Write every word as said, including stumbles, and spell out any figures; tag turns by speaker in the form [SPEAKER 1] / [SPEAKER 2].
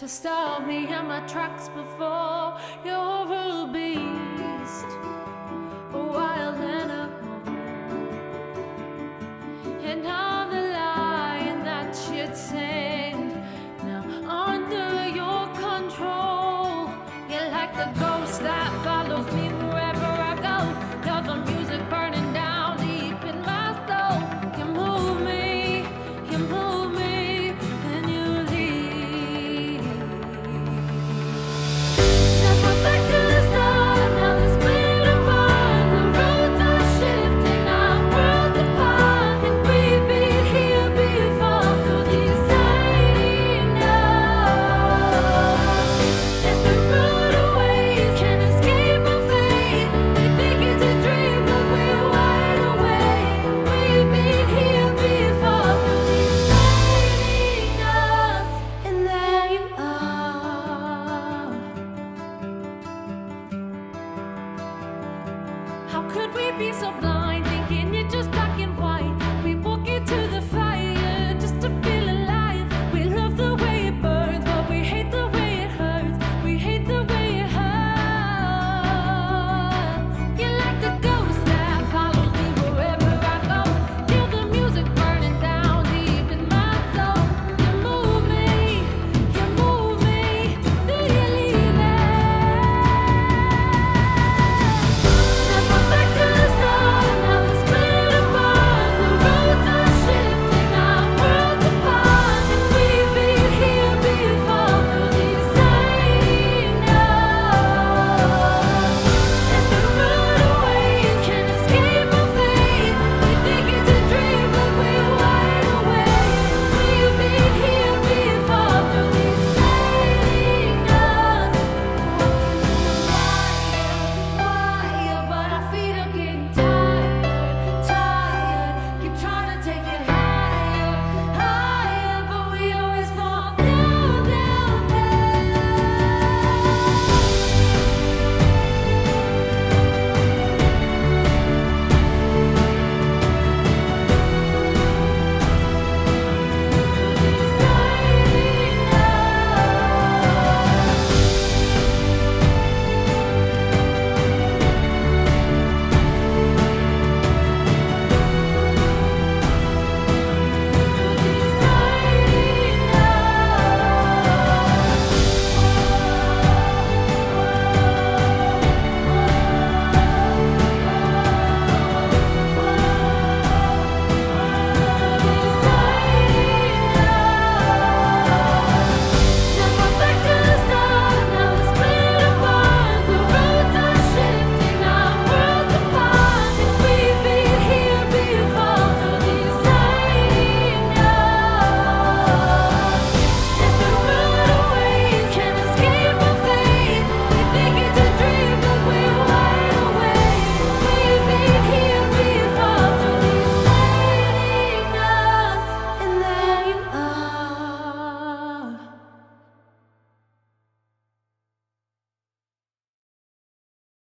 [SPEAKER 1] to stop me in my tracks before. You're a beast, a wild animal, and I'm the lion that you tamed, now under your control. You're like the ghost that follows me wherever I go. You're the music burning down deep in my soul. You move me, you move me, and you leave. Now go back to the start, now let's split apart. The roads are shifting, our worlds apart, and we've been here before through these sliding doors. There's the road away, can't escape our fate. We think it's a dream, but we're wide awake. We've been here before through these sliding doors, and there you are. How could we be so blind?